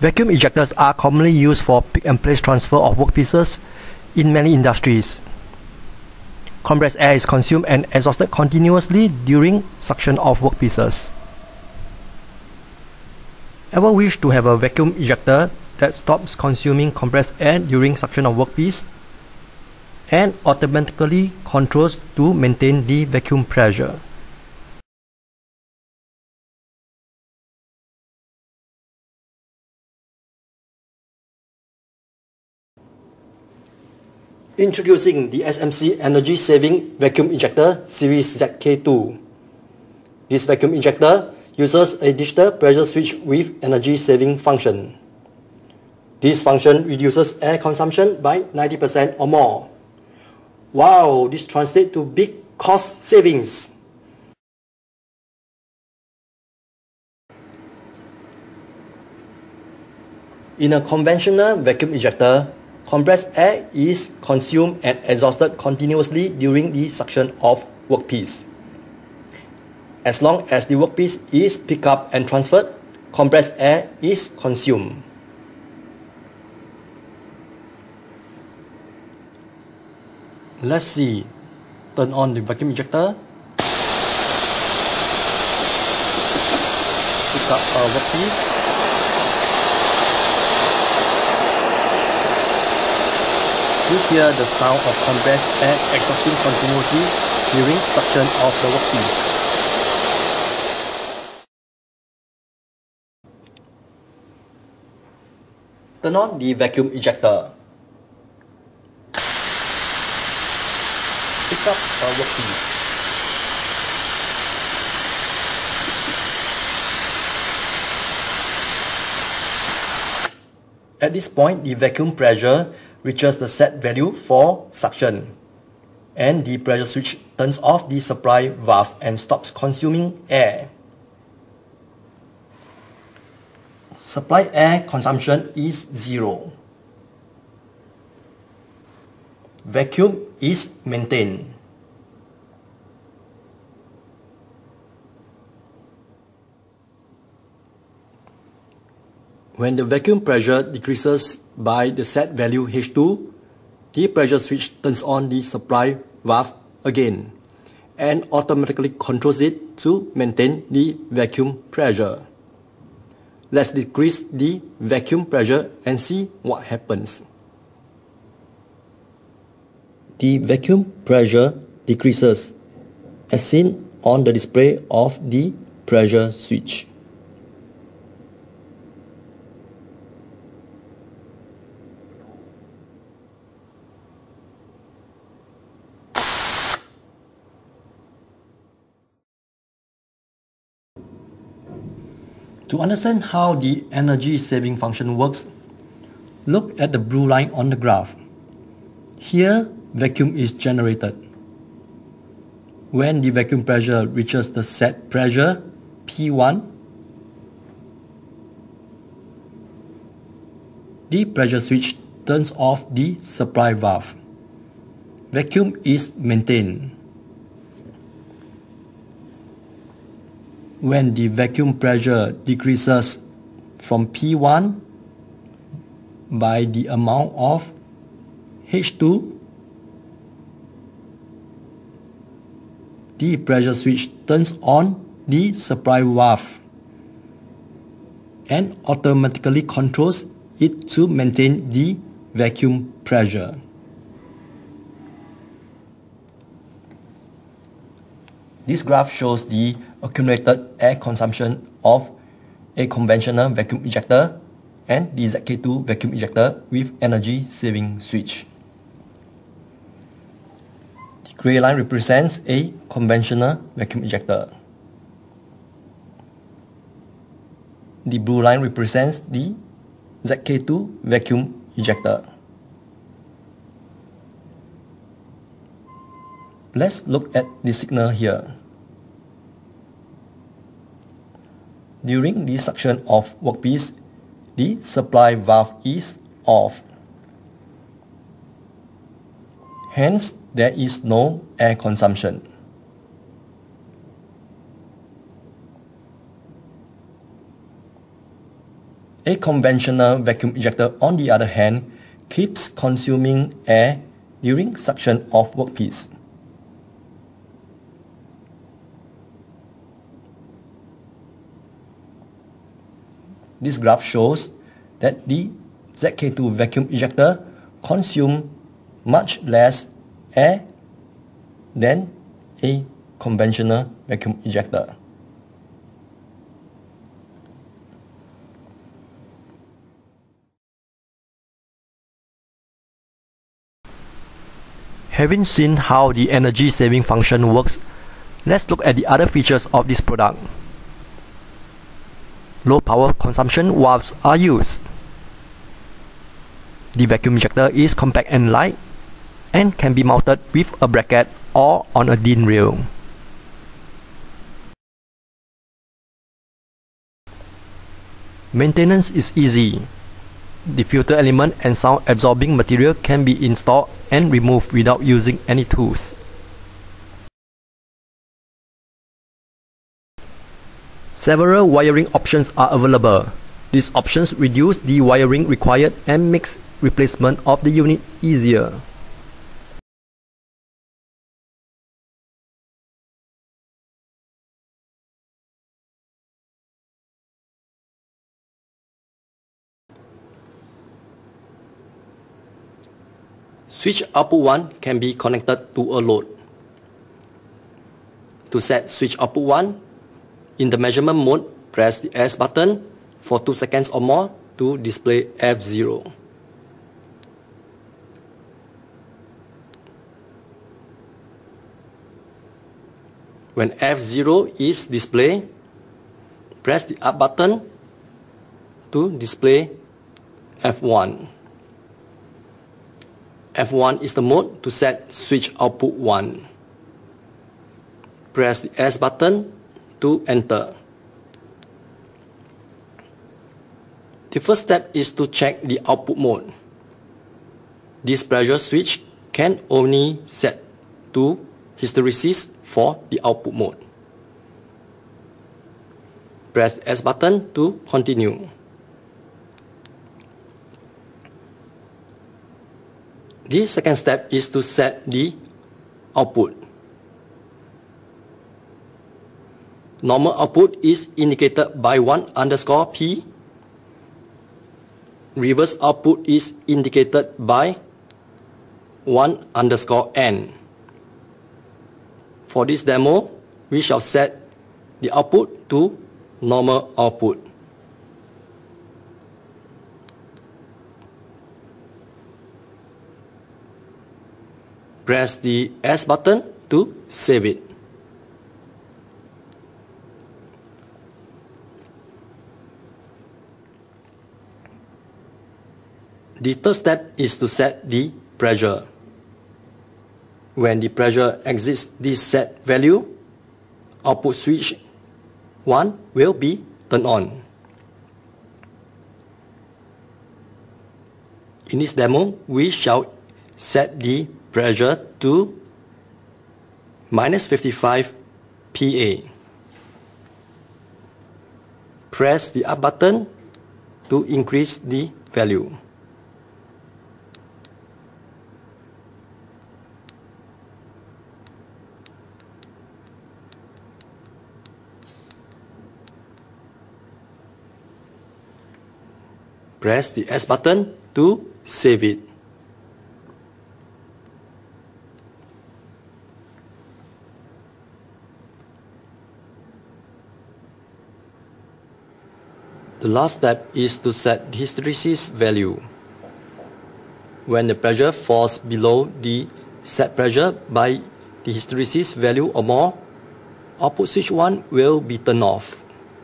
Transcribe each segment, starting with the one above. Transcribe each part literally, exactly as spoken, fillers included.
Vacuum ejectors are commonly used for pick-and-place transfer of workpieces in many industries. Compressed air is consumed and exhausted continuously during suction of workpieces. Ever wish to have a vacuum ejector that stops consuming compressed air during suction of workpiece and automatically controls to maintain the vacuum pressure? Introducing the S M C Energy Saving Vacuum Ejector Series Z K two. This vacuum ejector uses a digital pressure switch with energy saving function. This function reduces air consumption by ninety percent or more. Wow, this translates to big cost savings. In a conventional vacuum ejector, compressed air is consumed and exhausted continuously during the suction of workpiece. As long as the workpiece is picked up and transferred, compressed air is consumed. Let's see. Turn on the vacuum ejector. Pick up a workpiece. You hear the sound of compressed air exhausting continuously during suction of the workpiece. Turn on the vacuum ejector. Pick up a workpiece. At this point, the vacuum pressure reaches the set value for suction, and the pressure switch turns off the supply valve and stops consuming air. Supply air consumption is zero. Vacuum is maintained. When the vacuum pressure decreases by the set value H two, the pressure switch turns on the supply valve again and automatically controls it to maintain the vacuum pressure. Let's decrease the vacuum pressure and see what happens. The vacuum pressure decreases as seen on the display of the pressure switch. To understand how the energy saving function works, look at the blue line on the graph. Here, vacuum is generated. When the vacuum pressure reaches the set pressure P one, the pressure switch turns off the supply valve. Vacuum is maintained. When the vacuum pressure decreases from P one by the amount of H two, the pressure switch turns on the supply valve and automatically controls it to maintain the vacuum pressure. This graph shows the accumulated air consumption of a conventional vacuum ejector and the Z K two vacuum ejector with energy saving switch. The gray line represents a conventional vacuum ejector. The blue line represents the Z K two vacuum ejector. Let's look at the signal here. During the suction of workpiece, the supply valve is off. Hence, there is no air consumption. A conventional vacuum ejector, on the other hand, keeps consuming air during suction of workpiece. This graph shows that the Z K two vacuum ejector consumes much less air than a conventional vacuum ejector. Having seen how the energy saving function works, let's look at the other features of this product. Low power consumption valves are used. The vacuum ejector is compact and light and can be mounted with a bracket or on a DIN rail. Maintenance is easy. The filter element and sound absorbing material can be installed and removed without using any tools. Several wiring options are available. These options reduce the wiring required and makes replacement of the unit easier. Switch output one can be connected to a load. To set switch output one, in the measurement mode, press the S button for two seconds or more to display F zero. When F zero is displayed, press the up button to display F one. F one is the mode to set switch output one. Press the S button to enter. The first step is to check the output mode. This pressure switch can only set to hysteresis for the output mode. Press the S button to continue. The second step is to set the output. Normal output is indicated by one underscore P. Reverse output is indicated by one underscore N. For this demo, we shall set the output to normal output. Press the S button to save it. The third step is to set the pressure. When the pressure exceeds this set value, output switch one will be turned on. In this demo, we shall set the pressure to minus fifty-five P A. Press the up button to increase the value. Press the S button to save it. The last step is to set the hysteresis value. When the pressure falls below the set pressure by the hysteresis value or more, output switch one will be turned off.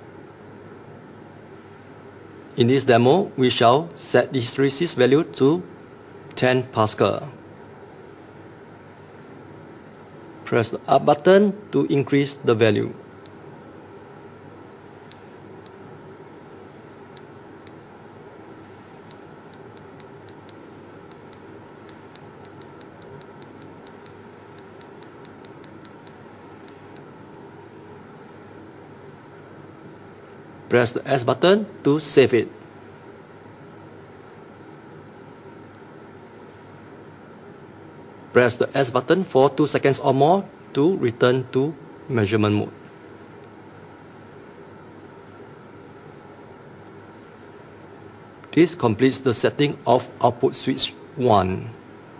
In this demo, we shall set the hysteresis value to ten Pascal. Press the up button to increase the value. Press the S button to save it. Press the S button for two seconds or more to return to measurement mode. This completes the setting of output switch one.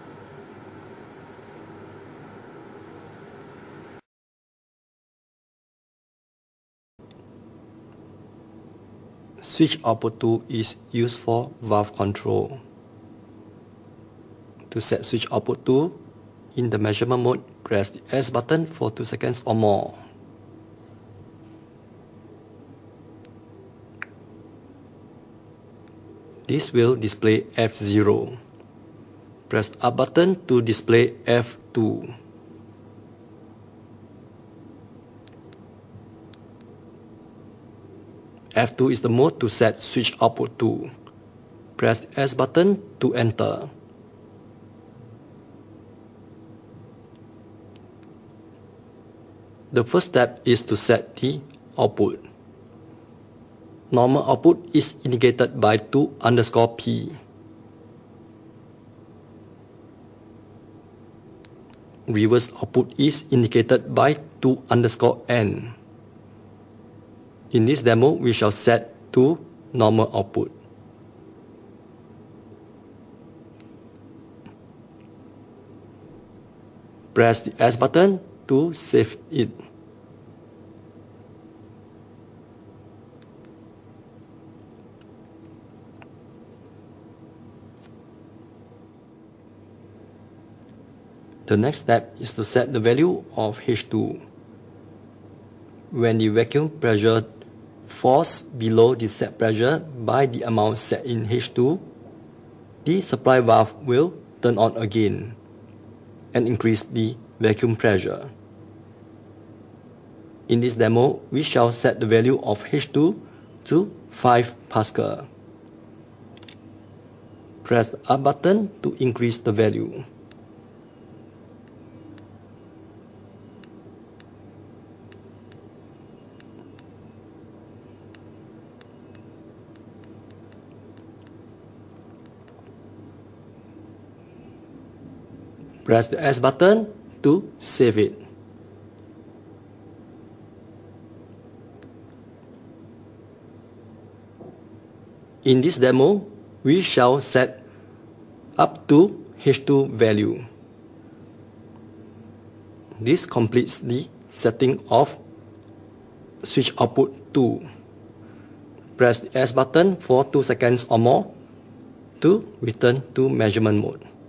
Switch output two is used for valve control. To set switch output two in the measurement mode, press the S button for two seconds or more. This will display F zero. Press up button to display F two. F two is the mode to set switch output two. Press the S button to enter. The first step is to set the output. Normal output is indicated by two underscore P. Reverse output is indicated by two underscore N. In this demo, we shall set to normal output. Press the S button to save it. The next step is to set the value of H two. When the vacuum pressure falls below the set pressure by the amount set in H two, the supply valve will turn on again and increase the vacuum pressure. In this demo, we shall set the value of H two to five pascal. Press the up button to increase the value. Press the S button to save it. In this demo, we shall set up to H two value. This completes the setting of switch output two. Press the S button for two seconds or more to return to measurement mode.